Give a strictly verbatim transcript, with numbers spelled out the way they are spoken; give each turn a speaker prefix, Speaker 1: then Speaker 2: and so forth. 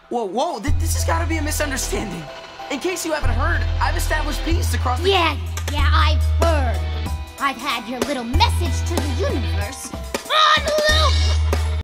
Speaker 1: Whoa, whoa, th this has got to be a misunderstanding. In case you haven't heard, I've established peace across the...
Speaker 2: Yeah, yeah, I've heard. I've had your little message to the universe on loop!